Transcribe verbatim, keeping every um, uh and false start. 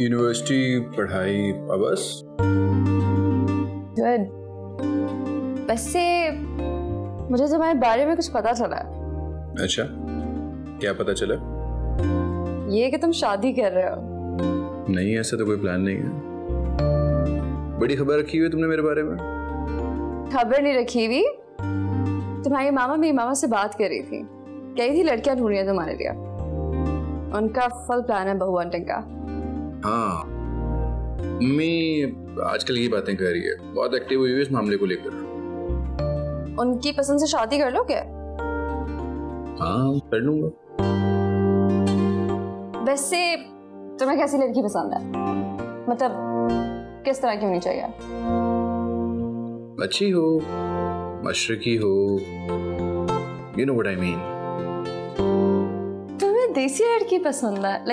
University, पढ़ाई, बस। Good. वैसे मुझे तुम्हारे बारे में कुछ पता चला। अच्छा, क्या पता चला? ये कि तुम शादी कर रहे हो। नहीं, ऐसा तो कोई प्लान नहीं है। बड़ी खबर रखी हुई है तुमने मेरे बारे में। खबर नहीं रखी हुई, तुम्हारी मामा मेरी मामा से बात कर रही थी, कही थी लड़कियां ढूंढ रही हैं तुम्हारे लिए। उनका फुल प्लान है बहू आंटिंग का। हाँ, मम्मी आजकल ये बातें कर रही है, बहुत एक्टिव हुई है इस मामले को लेकर। उनकी पसंद से शादी कर लो क्या? हाँ, कर लूंगा। वैसे तुम्हें कैसी लड़की पसंद है? मतलब किस तरह की होनी चाहिए? अच्छी हो, मशरकी हो, you know what I mean। तुम्हें देसी लड़की पसंद है?